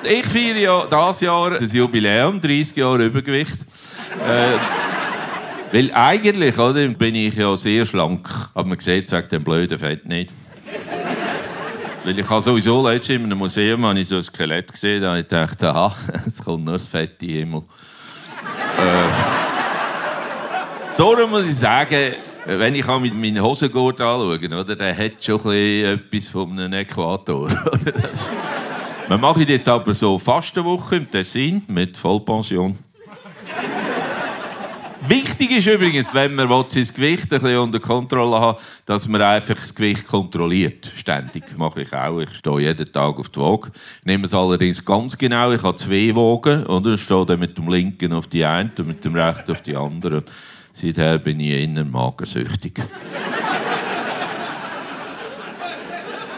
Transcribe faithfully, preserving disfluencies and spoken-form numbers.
Ich feiere ja dieses Jahr das Jubiläum, dreißig Jahre Übergewicht. äh, weil eigentlich oder, bin ich ja sehr schlank. Aber man sieht es wegen dem blöden Fett nicht. Weil ich habe sowieso letztens in einem Museum habe ich so ein Skelett gesehen, da habe ich gedacht, aha, es kommt nur das Fett in den Himmel. äh, darum muss ich sagen, wenn ich mit meinen Hosengurt anschaue, oder, der hat schon ein etwas von einem Äquator. Wir machen jetzt aber so Fastenwoche im Tessin mit Vollpension. Wichtig ist übrigens, wenn man sein Gewicht ein bisschen unter Kontrolle haben will, dass man einfach das Gewicht kontrolliert. Ständig. Das mache ich auch. Ich stehe jeden Tag auf die Waage. Ich nehme es allerdings ganz genau. Ich habe zwei Wagen. Oder? Ich stehe dann mit dem linken auf die eine und mit dem rechten auf die andere. Seither bin ich eher magersüchtig.